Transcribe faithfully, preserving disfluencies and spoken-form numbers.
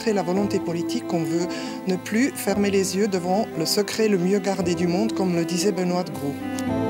montrer la volonté politique qu'on veut ne plus fermer les yeux devant le secret le mieux gardé du monde, comme le disait Benoît de Groux.